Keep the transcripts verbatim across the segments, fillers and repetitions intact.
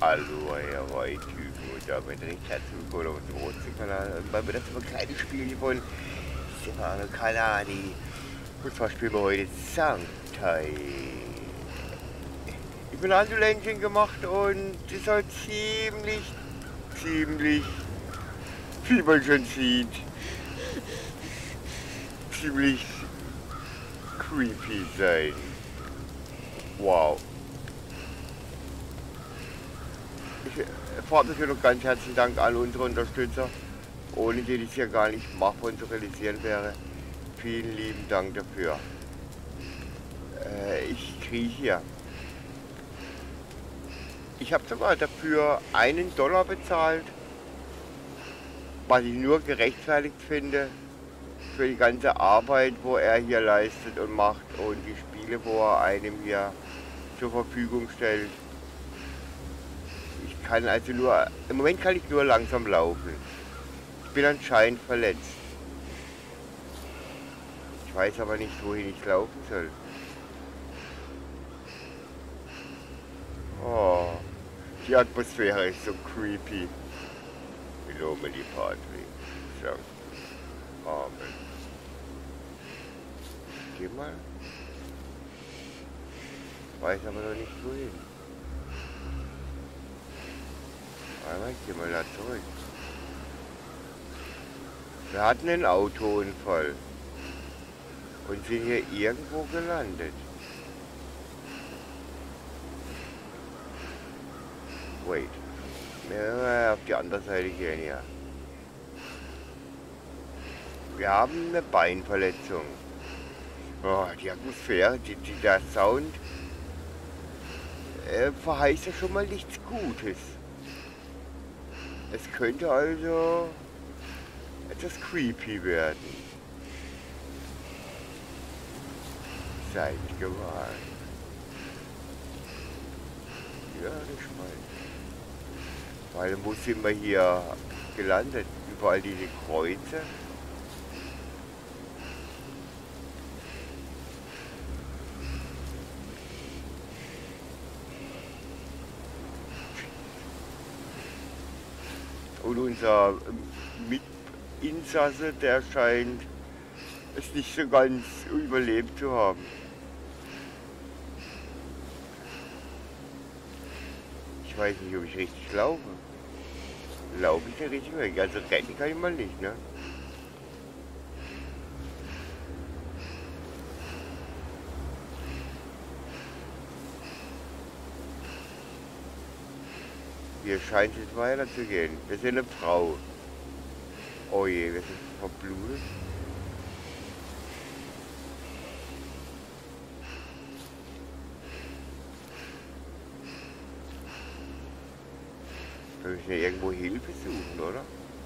Hallo, Herr Roy-Typen und damit recht herzlich willkommen auf dem Rotsee-Kanal. Und bei mir das immer kleine Spiel von Stefano Calani. Und zwar spielen wir heute Sanctai. Ich bin Anduländchen gemacht und es soll ziemlich, ziemlich, wie man schon sieht, ziemlich creepy sein. Wow. Ich vorab natürlich noch ganz herzlichen Dank an unsere Unterstützer, ohne die das hier gar nicht machbar und zu realisieren wäre. Vielen lieben Dank dafür. Äh, ich kriege hier. Ich habe sogar dafür einen Dollar bezahlt, was ich nur gerechtfertigt finde für die ganze Arbeit, wo er hier leistet und macht und die Spiele, wo er einem hier zur Verfügung stellt. Ich kann also nur, im Moment kann ich nur langsam laufen. Ich bin anscheinend verletzt. Ich weiß aber nicht, wohin ich laufen soll. Oh, die Atmosphäre ist so creepy. Hello, my Patrick. So. Amen. Geh mal. Weiß aber noch nicht wohin. Einmal, ich geh mal da zurück. Wir hatten einen Autounfall und sind hier irgendwo gelandet. Wait. Ja, auf die andere Seite gehen, ja. Wir haben eine Beinverletzung. Oh, die Atmosphäre, die, die, der Sound äh, verheißt ja schon mal nichts Gutes. Es könnte also etwas creepy werden. Seid gewarnt. Ja, das spannend. Weil wo sind wir hier gelandet? Überall diese Kreuze. Und unser Mitinsasse, der scheint es nicht so ganz überlebt zu haben. Ich weiß nicht, ob ich richtig laufe. Laufe ich den richtigen Weg? Also rennen kann ich mal nicht, ne? Hier scheint es weiter zu gehen. Wir sind eine Frau. Oh je, wir sind verblutet. Wir müssen ja irgendwo Hilfe suchen, oder?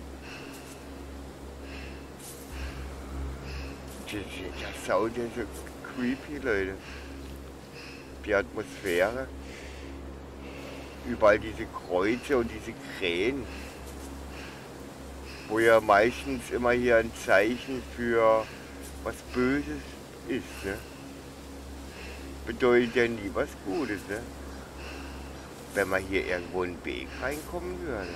Der Sound ist so creepy, Leute. Die Atmosphäre. Überall diese Kreuze und diese Krähen. Wo ja meistens immer hier ein Zeichen für was Böses ist, ne? Bedeutet ja nie was Gutes, ne? Wenn man hier irgendwo in den Weg reinkommen würde.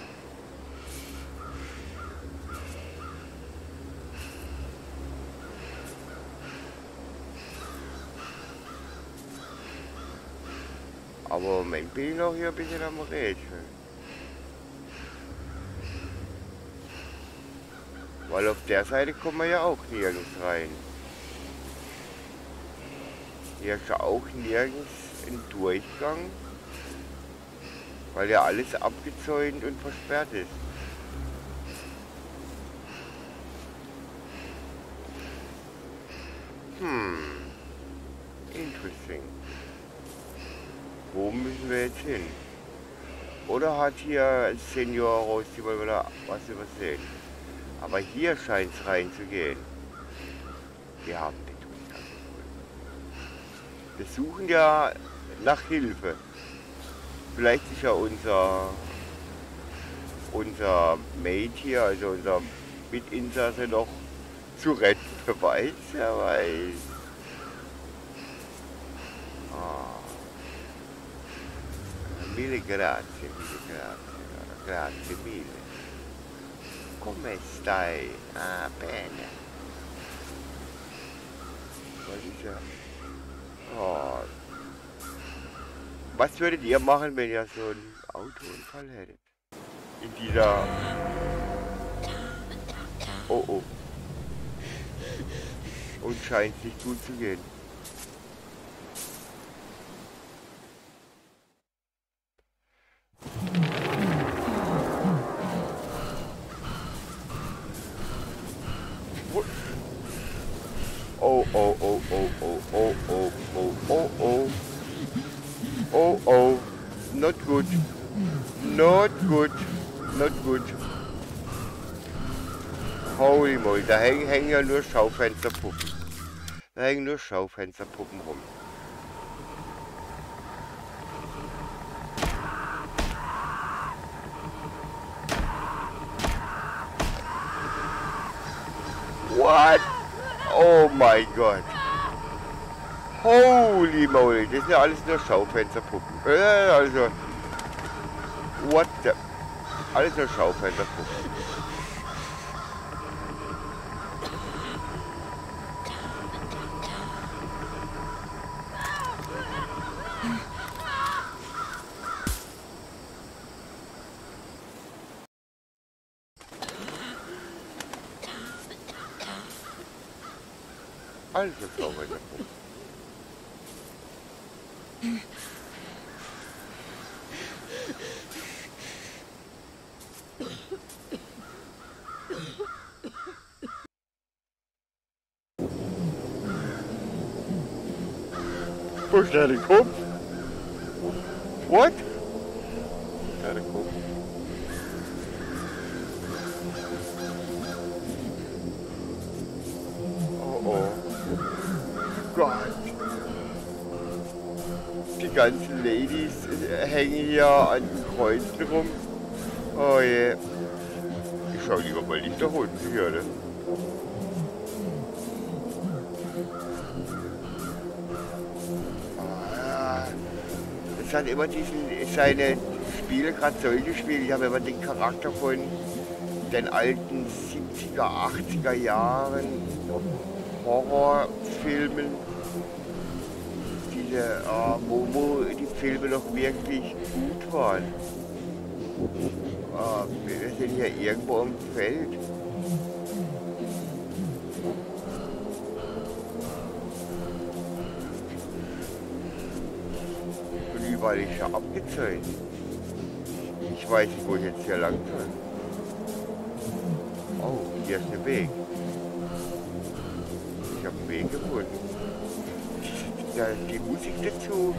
Aber im Moment bin ich noch hier ein bisschen am Rätseln. Weil auf der Seite kommen wir ja auch nirgends rein. Hier ist ja auch nirgends ein Durchgang. Weil ja alles abgezäunt und versperrt ist. Hm. Interesting. Wo müssen wir jetzt hin? Oder hat hier Senior Rosti mal wieder was übersehen? Aber hier scheint es reinzugehen. Wir haben den Durchgang gefunden. Wir suchen ja nach Hilfe. Vielleicht ist ja unser, unser Mate hier, also unser Mitinsasse noch zu retten. Wer weiß, wer weiß. Ah. Mille grazie, mille grazie, grazie mille. Come stai? Ah, bene. Was ist ja? Oh. Was würdet ihr machen, wenn ihr so einen Autounfall hättet? In dieser... Oh oh. Und scheint nicht gut zu gehen. Oh oh oh oh oh oh oh oh oh oh oh oh, not good, not good, not good. Holy moly, da hängen, hängen ja nur Schaufensterpuppen. Da hängen nur Schaufensterpuppen rum. What? Oh mein Gott. Holy moly, das sind ja alles nur Schaufensterpuppen. Äh, also, what the... Alles nur Schaufensterpuppen. Alles nur Schaufensterpuppen. Wo ist der Kopf? What? Der Kopf. Oh oh. Gott. Die ganzen Ladies hängen hier an den Kreuzen rum. Oh je. Ich schau lieber mal nicht nach unten hier, ne? Es hat immer diesen, seine Spiele, gerade solche Spiele, ich habe immer den Charakter von den alten siebziger, achtziger Jahren Horrorfilmen, diese, äh, wo, wo die Filme noch wirklich gut waren. Äh, wir sind hier irgendwo im Feld. Weil ich ja abgezählt. Ich weiß nicht, wo ich jetzt hier lang soll. Oh, hier ist der Weg. Ich habe einen Weg gefunden. Die, die Musik dazu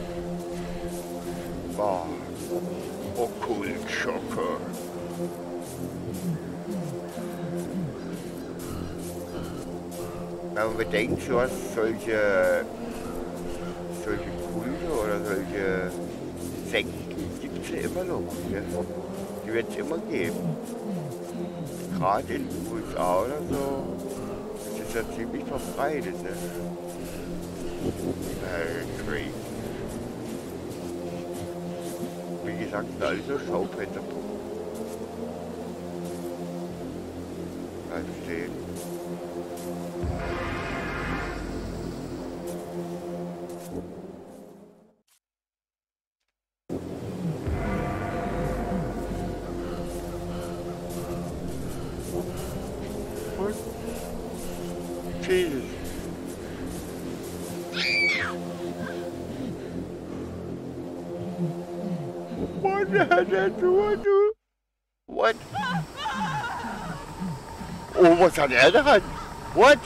war Okkult Schocker. Wenn man bedenkt, so was solche, solche Kulte oder solche Sekten gibt es ja immer noch. Ja? Die wird es immer geben. Gerade in den U S A oder so ist es ja ziemlich verbreitet. Ne? Äh, crazy. Wie gesagt, sind alles nur Schaufensterpuppen. Bleib stehen. Jesus. What the hell did you do? What? Oh, was hat er daran? What?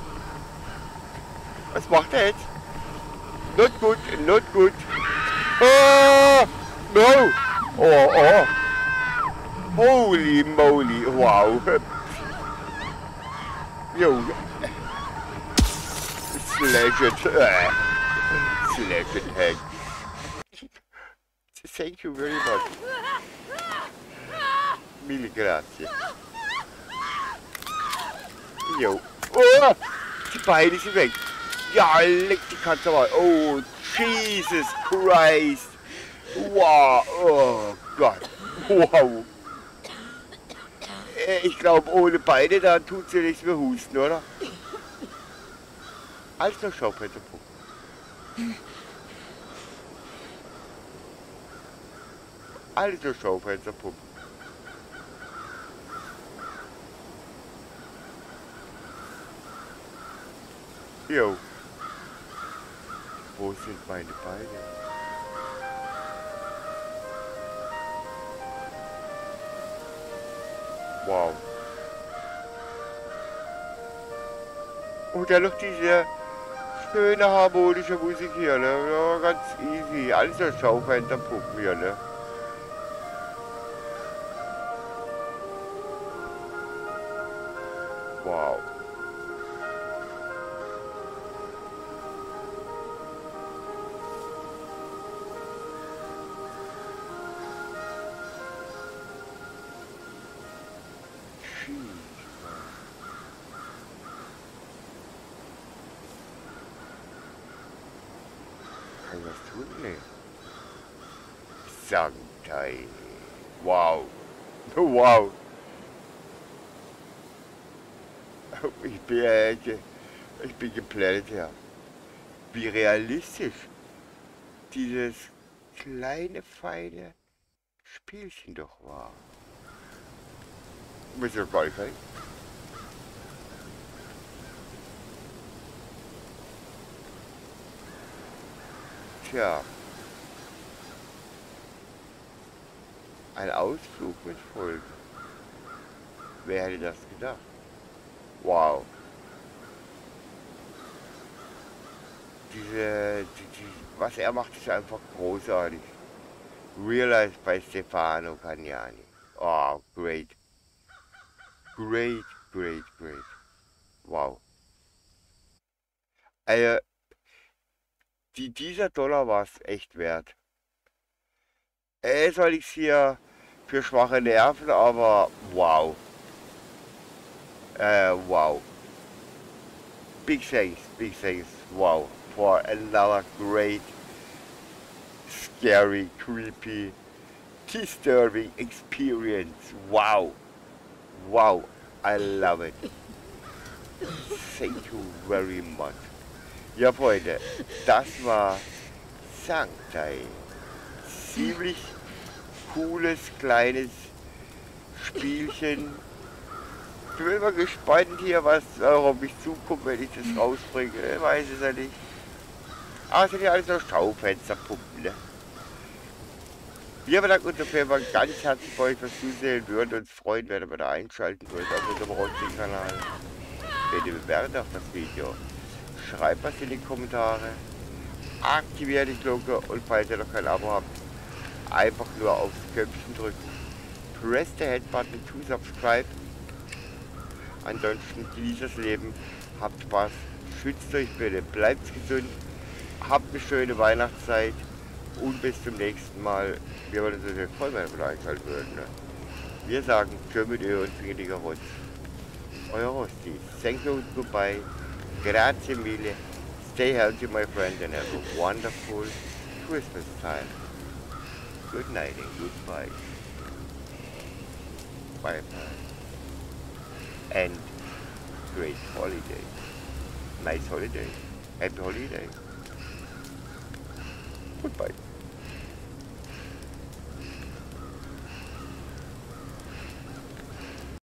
Was macht er jetzt? Not good, not good. Oh, no. Oh, oh. Holy moly, wow. Yo. Slash it. Uh, slash it head. Thank you very much. Mille grazie. Jo. Oh, die Beine sind weg. Ja, leck die Katze mal. Oh, Jesus Christ. Wow, oh Gott, wow. Ich glaube, ohne Beine, da tut sie nichts mehr husten, oder? Also Schaufensterpuppe. Also Schaufensterpuppe. Jo. Wo sind meine Beine? Wow. Und dann noch diese schöne harmonische Musik hier, ne? Ja, ganz easy. Alles so Schaufensterpuppen hier, ne? Wow. Kann ich was tun? Nee. Sanktai. Wow. Wow. Ich bin, äh, ich bin geplättet, ja. Wie realistisch dieses kleine, feine Spielchen doch war. Ein bisschen geil, ey. Tja. Ein Ausflug mit Folgen. Wer hätte das gedacht? Wow. Diese, die, die, was er macht, ist einfach großartig. Realize bei Stefano Cagnani. Oh, great. Great, great, great. Wow. Also, die, dieser Dollar war es echt wert. Äh, soll ich hier für schwache Nerven, aber wow. Äh, wow. Big thanks, big thanks, wow. For another great, scary, creepy, disturbing experience. Wow. Wow. I love it. Thank you very much. Ja, Freunde, das war Sanktai. Ziemlich cooles, kleines Spielchen. Ich bin immer gespannt hier, was auf mich zukommt, wenn ich das rausbringe. Ich weiß es ja nicht. Aber es sind ja alles so Schaufensterpuppen, ne? Wir bedanken uns auf jeden Fall ganz herzlich bei euch fürs Zusehen. Wir würden uns freuen, wenn ihr da einschalten könnt auf unserem Rosting-Kanal. Bitte bewertet auch das Video. Schreibt was in die Kommentare. Aktiviert die Glocke und falls ihr noch kein Abo habt, einfach nur aufs Köpfchen drücken. Press the head button to subscribe. Ansonsten genießt das Leben, habt Spaß, schützt euch bitte, bleibt gesund, habt eine schöne Weihnachtszeit und bis zum nächsten Mal. Wir wollen uns natürlich freuen, wenn wir einschalten würden. Ne? Wir sagen Tschö mit Ö und Fingerliger Rotz. Euer Rosti. Thank you and goodbye. Grazie mille. Stay healthy, my friend, and have a wonderful Christmas time. Good night and goodbye. Bye bye. And great holiday. Nice holiday. Happy holiday. Goodbye.